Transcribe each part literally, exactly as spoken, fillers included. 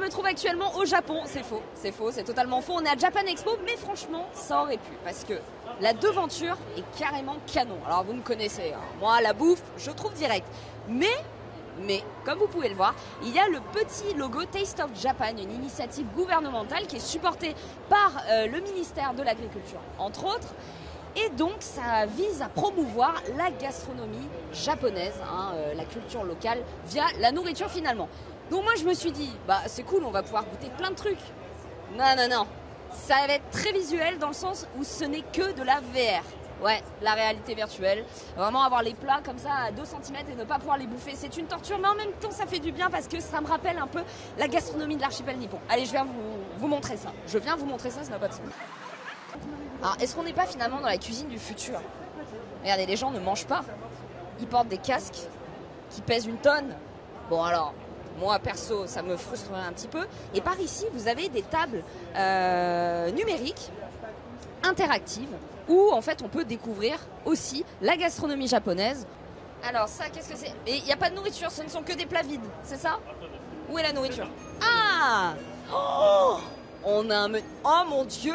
trouve actuellement au Japon. C'est faux, c'est faux, c'est totalement faux. On est à Japan Expo, mais franchement, ça aurait pu. Parce que la devanture est carrément canon. Alors vous me connaissez, hein. Moi, la bouffe, je trouve direct. Mais, mais, comme vous pouvez le voir, il y a le petit logo Taste of Japan, une initiative gouvernementale qui est supportée par euh, le ministère de l'Agriculture, entre autres. Et donc, ça vise à promouvoir la gastronomie japonaise, hein, euh, la culture locale, via la nourriture finalement. Donc moi, je me suis dit, bah c'est cool, on va pouvoir goûter plein de trucs. Non, non, non. Ça va être très visuel dans le sens où ce n'est que de la V R. Ouais, la réalité virtuelle. Vraiment avoir les plats comme ça à deux centimètres et ne pas pouvoir les bouffer, c'est une torture. Mais en même temps, ça fait du bien parce que ça me rappelle un peu la gastronomie de l'archipel nippon. Allez, je viens vous, vous montrer ça. Je viens vous montrer ça, ça n'a pas de sens. Alors, est-ce qu'on n'est pas finalement dans la cuisine du futur? Regardez, les gens ne mangent pas. Ils portent des casques qui pèsent une tonne. Bon alors, moi perso, ça me frustrerait un petit peu. Et par ici, vous avez des tables euh, numériques, interactives, où en fait on peut découvrir aussi la gastronomie japonaise. Alors ça, qu'est-ce que c'est? Et il n'y a pas de nourriture, ce ne sont que des plats vides, c'est ça? Où est la nourriture? Ah, oh, on a un menu. Oh mon Dieu!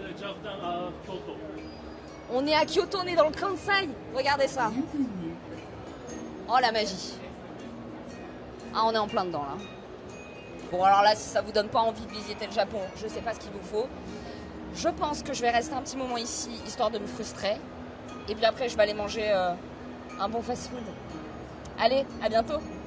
On est à Kyoto, on est dans le Kansai. Regardez ça. Oh la magie. Ah, on est en plein dedans là. Bon alors là, si ça vous donne pas envie de visiter le Japon, je sais pas ce qu'il vous faut. Je pense que je vais rester un petit moment ici, histoire de me frustrer. Et puis après, je vais aller manger euh, un bon fast-food. Allez, à bientôt.